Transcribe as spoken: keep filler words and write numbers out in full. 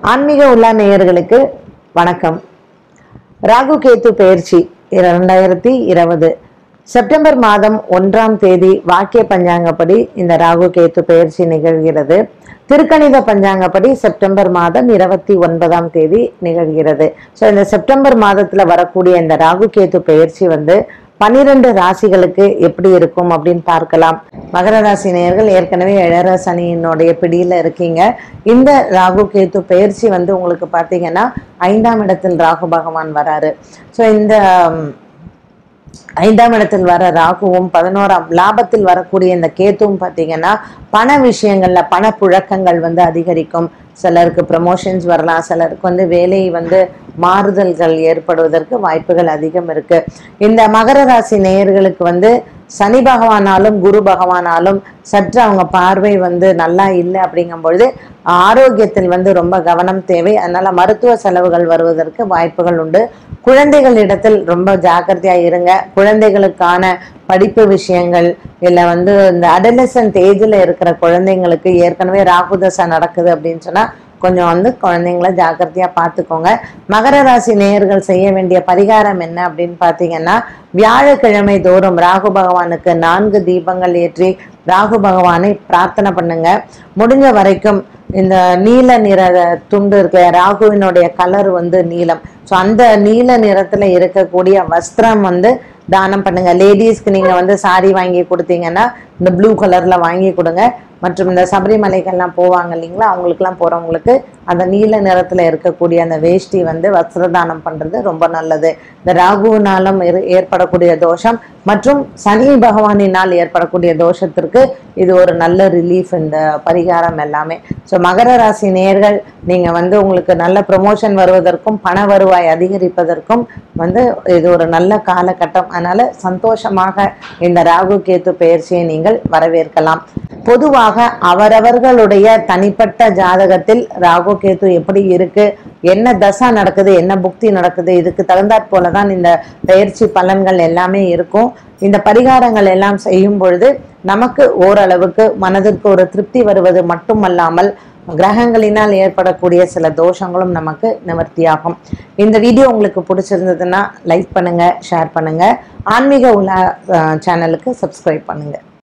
ஆன்மீக உலா நேயர்களுக்கு வணக்கம். ராகு கேத்து பெயர்ச்சி இரண்டாயிரத்தி இருபது செப்டம்பர் மாதம் ஒன்றாம் தேதி வாக்கிய பஞ்சாங்கப்படி இந்த ராகு கேத்து பெயர்ச்சி நிகழ்கிறது. திருக்கணித பஞ்சாங்கப்படி செப்டம்பர் மாதம் இருபத்தி ஒன்பதாம் தேதி நிகழ்கிறது. ஸோ இந்த செப்டம்பர் மாதத்துல வரக்கூடிய இந்த ராகு கேத்து பெயர்ச்சி வந்து பன்னிரண்டு ராசிகளுக்கு எப்படி இருக்கும் அப்படின்னு பார்க்கலாம். மகர ராசி நேயர்கள் ஏற்கனவே ஏழர சனியினுடைய பிடியில இருக்கீங்க. இந்த ராகு கேத்து பெயர்ச்சி வந்து உங்களுக்கு பார்த்தீங்கன்னா ஐந்தாம் இடத்தில் ராகு பகவான் வராரு. ஸோ இந்த ஐந்தாம் இடத்தில் வர ராகுவும் பதினோராம் லாபத்தில் வரக்கூடிய இந்த கேத்துவும் பார்த்தீங்கன்னா பண விஷயங்கள்ல பண புழக்கங்கள் வந்து அதிகரிக்கும். சிலருக்கு ப்ரமோஷன்ஸ் வரலாம், சிலருக்கு வந்து வேலை வந்து மாறுதல்கள் ஏற்படுவதற்கு வாய்ப்புகள் அதிகம் இருக்கு. இந்த மகர ராசி நேயர்களுக்கு வந்து சனி பகவானாலும் குரு பகவானாலும் சற்று அவங்க பார்வை வந்து நல்லா இல்லை அப்படிங்கும் பொழுது ஆரோக்கியத்தில் வந்து ரொம்ப கவனம் தேவை. அதனால மருத்துவ செலவுகள் வருவதற்கு வாய்ப்புகள் உண்டு. குழந்தைகளிடத்தில் ரொம்ப ஜாக்கிரதையா இருங்க. குழந்தைகளுக்கான படிப்பு விஷயங்கள் இல்லை வந்து இந்த அடலசன்ட் ஏஜில் இருக்கிற குழந்தைங்களுக்கு ஏற்கனவே ராகுதசை நடக்குது அப்படின்னு சொன்னா கொஞ்சம் வந்து குழந்தைங்கள ஜாக்கிரதையா பார்த்துக்கோங்க. மகர ராசி நேயர்கள் செய்ய வேண்டிய பரிகாரம் என்ன அப்படின்னு பார்த்தீங்கன்னா, வியாழக்கிழமை தோறும் ராகு பகவானுக்கு நான்கு தீபங்கள் ஏற்றி ராகு பகவானை பிரார்த்தனை பண்ணுங்க. முடிஞ்ச வரைக்கும் இந்த நீல நிற துண்டு இருக்க ராகுவினுடைய கலர் வந்து நீலம். ஸோ அந்த நீல நிறத்துல இருக்கக்கூடிய வஸ்திரம் வந்து தானம் பண்ணுங்க. லேடிஸ்க்கு நீங்க வந்து சாரி வாங்கி கொடுத்தீங்கன்னா இந்த ப்ளூ கலர்ல வாங்கி கொடுங்க. மற்றும் இந்த சபரிமலைகள்லாம் போவாங்க இல்லைங்களா, அவங்களுக்குலாம் போறவங்களுக்கு அந்த நீல நிறத்துல இருக்கக்கூடிய அந்த வேஷ்டி வந்து வஸ்திரதானம் பண்றது ரொம்ப நல்லது. இந்த ராகுவினாலும் ஏற்படக்கூடிய தோஷம் மற்றும் சனி பகவானினால் ஏற்படக்கூடிய தோஷத்திற்கு இது ஒரு நல்ல ரிலீஃப் இந்த பரிகாரம் எல்லாமே. ஸோ மகர ராசி நேயர்கள் நீங்க வந்து உங்களுக்கு நல்ல ப்ரொமோஷன் வருவதற்கும் பண வருவாய் அதிகரிப்பதற்கும் வந்து இது ஒரு நல்ல காலகட்டம். அதனால சந்தோஷமாக இந்த ராகு கேத்து பெயர்ச்சியை நீங்கள் வரவேற்கலாம். பொதுவாக அவரவர்களுடைய தனிப்பட்ட ஜாதகத்தில் ராகு கேத்து எப்படி இருக்கு, என்ன தசா நடக்குது, என்ன புக்தி நடக்குது, இதுக்கு தகுந்தாற் போலதான் இந்த பயிற்சி பலன்கள் எல்லாமே இருக்கும். இந்த பரிகாரங்கள் எல்லாம் செய்யும் பொழுது நமக்கு ஓரளவுக்கு மனதிற்கு ஒரு திருப்தி வருவது மட்டுமல்லாமல் கிரகங்களினால் ஏற்படக்கூடிய சில தோஷங்களும் நமக்கு நிவர்த்தியாகும். இந்த வீடியோ உங்களுக்கு பிடிச்சிருந்ததுன்னா லைக் பண்ணுங்க, ஷேர் பண்ணுங்க, ஆன்மீக உலா சேனலுக்கு சப்ஸ்கிரைப் பண்ணுங்க.